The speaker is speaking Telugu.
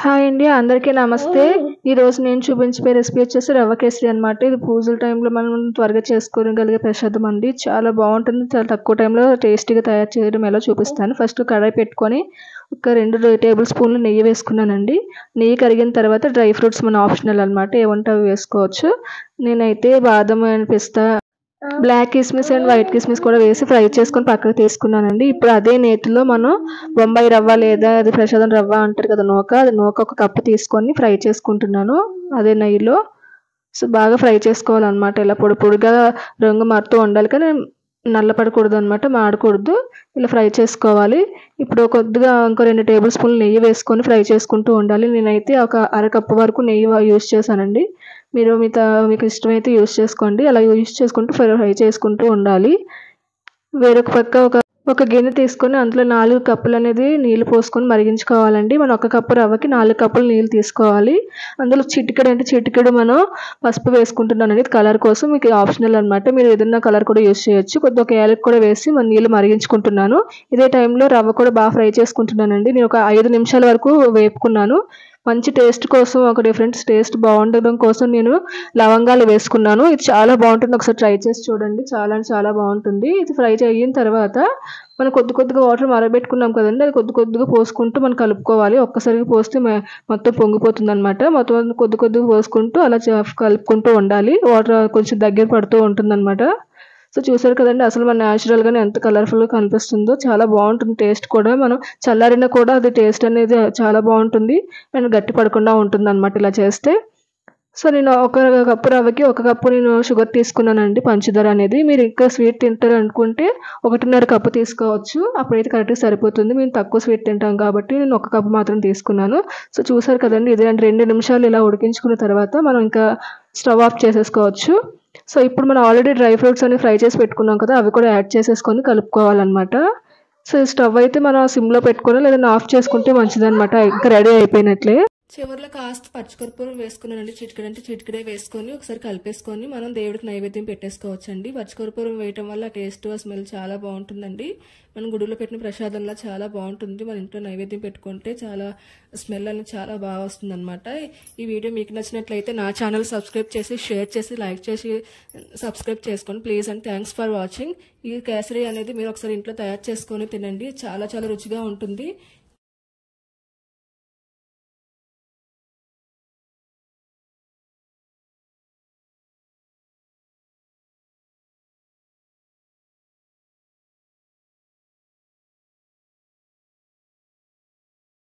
హాయ్ అండి, అందరికీ నమస్తే. ఈరోజు నేను చూపించే రెసిపీ వచ్చేసి రవ్వ కేసరి అనమాట. ఇది పూజల టైంలో మనం త్వరగా చేసుకోగలిగే ప్రసాదం అండి. చాలా బాగుంటుంది. చాలా తక్కువ టైంలో టేస్టీగా తయారు చేయడం ఎలా చూపిస్తాను. ఫస్ట్ కడాయి పెట్టుకొని ఒక 2 టేబుల్ స్పూన్లు నెయ్యి వేసుకున్నానండి. నెయ్యి కరిగిన తర్వాత డ్రై ఫ్రూట్స్ మన ఆప్షనల్ అనమాట, ఏమంటే అవి వేసుకోవచ్చు. నేనైతే బాదం అండ్ పిస్తా, బ్లాక్ కిస్మిస్ అండ్ వైట్ కిస్మిస్ కూడా వేసి ఫ్రై చేసుకొని పక్కకు తీసుకున్నానండి. ఇప్పుడు అదే నేతిలో మనం బొంబాయి రవ్వ లేదా అది ప్రసాదం రవ్వ అంటారు కదా, అది నూక ఒక కప్పు తీసుకొని ఫ్రై చేసుకుంటున్నాను అదే నెయ్యిలో. సో బాగా ఫ్రై చేసుకోవాలన్నమాట. ఇలా పొడి పొడిగా రంగు మారుతూ ఉండాలి, కానీ నల్లపడకూడదు అనమాట, మాడకూడదు. ఇలా ఫ్రై చేసుకోవాలి. ఇప్పుడు కొద్దిగా ఇంకో 2 టేబుల్ స్పూన్లు నెయ్యి వేసుకొని ఫ్రై చేసుకుంటూ ఉండాలి. నేనైతే ఒక అరకప్పు వరకు నెయ్యి యూజ్ చేశానండి. మీరు మీకు ఇష్టమైతే యూజ్ చేసుకోండి. అలా యూజ్ చేసుకుంటూ ఫ్రై చేసుకుంటూ ఉండాలి. వేరొక పక్క ఒక గిన్నె తీసుకొని అందులో 4 కప్పులు అనేది నీళ్లు పోసుకొని మరిగించుకోవాలండి. మనం 1 కప్పు రవ్వకి 4 కప్పులు నీళ్ళు తీసుకోవాలి. అందులో చిటికెడు మనం పసుపు వేసుకుంటున్నానండి, కలర్ కోసం. మీకు ఆప్షనల్ అనమాట, మీరు ఏదైనా కలర్ కూడా యూజ్ చేయొచ్చు. కొద్దిగా ఒక యాలక్ కూడా వేసి మన నీళ్ళు మరిగించుకుంటున్నాను. ఇదే టైంలో రవ్వ కూడా బాగా ఫ్రై చేసుకుంటున్నానండి. నేను ఒక 5 నిమిషాల వరకు వేపుకున్నాను. మంచి టేస్ట్ కోసం, ఒక డిఫరెంట్ టేస్ట్ బాగుండడం కోసం నేను లవంగాలు వేసుకున్నాను. ఇది చాలా బాగుంటుంది, ఒకసారి ట్రై చేసి చూడండి. చాలా బాగుంటుంది. ఇది ఫ్రై అయిన తర్వాత మనం కొద్దిగా వాటర్ మరగబెట్టుకున్నాం కదండి, అది కొద్దిగా పోసుకుంటూ మనం కలుపుకోవాలి. ఒక్కసారిగా పోస్తే మొత్తం పొంగిపోతుంది అనమాట. మొత్తం కొద్దిగా పోసుకుంటూ అలా కలుపుకుంటూ ఉండాలి. వాటర్ కొంచెం దగ్గర పడుతూ ఉంటుంది అనమాట. సో చూసారు కదండి, అసలు మన న్యాచురల్గానే ఎంత కలర్ఫుల్గా కనిపిస్తుందో. చాలా బాగుంటుంది టేస్ట్ కూడా. మనం చల్లారినా కూడా అది టేస్ట్ అనేది చాలా బాగుంటుంది అండ్ గట్టి పడకుండా ఉంటుంది అనమాట ఇలా చేస్తే. సో నేను 1 కప్పు రవ్వకి 1 కప్పు నేను షుగర్ తీసుకున్నానండి, పంచదార అనేది. మీరు ఇంకా స్వీట్ తింటారు అనుకుంటే 1.5 కప్పు తీసుకోవచ్చు, అప్పుడైతే కరెక్ట్గా సరిపోతుంది. మేము తక్కువ స్వీట్ తింటాం కాబట్టి నేను 1 కప్పు మాత్రం తీసుకున్నాను. సో చూసారు కదండి, ఇది 2 నిమిషాలు ఇలా ఉడికించుకున్న తర్వాత మనం ఇంకా స్టవ్ ఆఫ్ చేసేసుకోవచ్చు. సో ఇప్పుడు మనం ఆల్రెడీ డ్రై ఫ్రూట్స్ అన్ని ఫ్రై చేసి పెట్టుకున్నాం కదా, అవి కూడా యాడ్ చేసేసుకొని కలుపుకోవాలన్నమాట. సో స్టవ్ అయితే మనం సిమ్లో పెట్టుకొని లేదా ఆఫ్ చేసుకుంటే మంచిదన్నమాట. ఇంకా రెడీ అయిపోయినట్లే. చివరిలో కాస్త పచ్చికర్పూరం వేసుకున్నానండి, చిటికడే వేసుకొని ఒకసారి కలిపేసుకొని మనం దేవుడికి నైవేద్యం పెట్టేసుకోవచ్చండి. పచ్చికర్పూరం వేయటం వల్ల టేస్ట్ స్మెల్ చాలా బాగుంటుందండి. మనం గుడిలో పెట్టిన ప్రసాదంలా చాలా బాగుంటుంది. మన ఇంట్లో నైవేద్యం పెట్టుకుంటే చాలా స్మెల్ అనేది చాలా బాగా వస్తుంది అనమాట. ఈ వీడియో మీకు నచ్చినట్లయితే నా ఛానల్ సబ్స్క్రైబ్ చేసి, షేర్ చేసి, లైక్ చేసి సబ్స్క్రైబ్ చేసుకోండి please. And thanks for watching. ఈ కేసరి అనేది మీరు ఒకసారి ఇంట్లో తయారు చేసుకొని తినండి, చాలా రుచిగా ఉంటుంది.